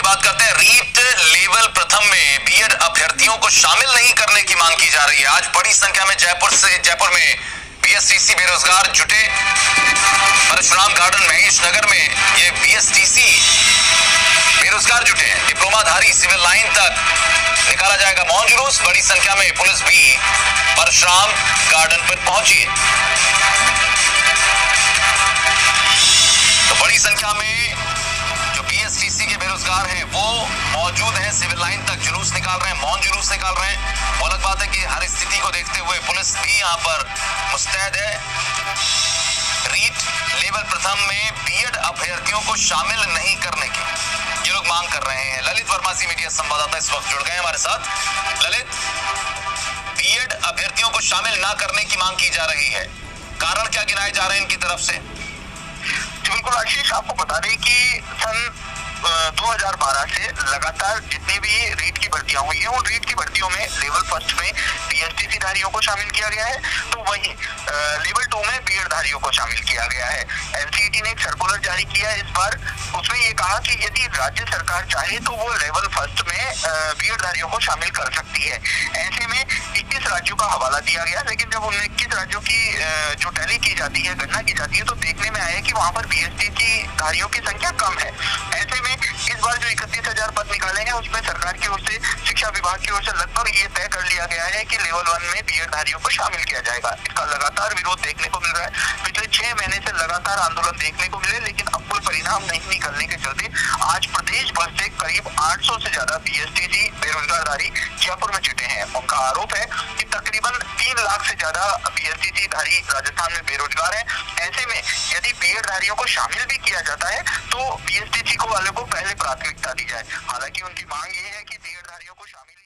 बात करते हैं। रीट लेवल प्रथम में बीएड अभ्यर्थियों को शामिल नहीं करने की मांग की जा रही है। आज बड़ी संख्या में जयपुर में बीएसटीसी बेरोजगार जुटे। परशुराम गार्डन महेश नगर में ये बीएसटीसी बेरोजगार जुटे हैं। डिप्लोमाधारी सिविल लाइन तक निकाला जाएगा मौन जुलूस। बड़ी संख्या में पुलिस भी परशुराम गार्डन पर पहुंची है। तो बड़ी संख्या में जो बीएसटीसी के बेरोजगार हैं वो मौजूद हैं, सिविल लाइन तक जुलूस निकाल रहे हैं, मौन जुलूस निकाल रहे हैं। वो अलग बात है कि हर स्थिति को देखते हुए पुलिस भी यहां पर मुस्तैद है। रीट लेवल प्रथम में बीएड अभ्यर्थियों को शामिल नहीं करने की ये लोग मांग कर रहे हैं। ललित वर्मा सी मीडिया संवाददाता इस वक्त जुड़ गए हमारे साथ। ललित, बीएड अभ्यर्थियों को शामिल ना करने की मांग की जा रही है, कारण क्या गिनाए जा रहे हैं इनकी तरफ से? बिल्कुल आशीष, आपको बता दें कि सन 2012 से लगातार जितनी भी रीट की भर्तियां हुई है उन रीट की भर्तियों में लेवल फर्स्ट में बीएसटीसी धारियों को शामिल किया गया है, तो वहीं लेवल 2 में बीएड धारियों को शामिल किया गया है। एनसीईटी ने एक सर्कुलर जारी किया है इस बार। उसमें ये कहा कि यदि राज्य सरकार चाहे तो वो लेवल फर्स्ट में बीएड धारियों को शामिल कर सकती है। ऐसे में 21 राज्यों का हवाला दिया गया, लेकिन जब उन 21 राज्यों की जो टैली की जाती है, गणना की जाती है, तो देखने में आया कि वहां पर बीएसटीसी धारियों की संख्या कम है। ऐसे में इस बार जो 31,000 पद निकाले हैं उसमें सरकार की ओर से, शिक्षा विभाग की ओर से लगभग ये तय कर लिया गया है कि लेवल 1 में बीएड धारियों को शामिल किया जाएगा। इसका लगातार विरोध देखने को मिल रहा है। पिछले 6 महीने से लगातार आंदोलन देखने को मिले, लेकिन अब कोई परिणाम नहीं निकलने के चलते आज प्रदेश भर से करीब 800 से ज्यादा बीएसटीसी बेरोजगारधारी जयपुर में जुटे हैं। उनका आरोप है कि तकरीबन 3 लाख से ज्यादा बीएसटीसी धारी राजस्थान में बेरोजगार है। ऐसे में यदि बीएड धारियों को शामिल भी किया जाता है तो बीएसटीसी को वाले को पहले प्राथमिकता दी जाए। हालांकि उनकी मांग ये है कि बीएड धारियों को शामिल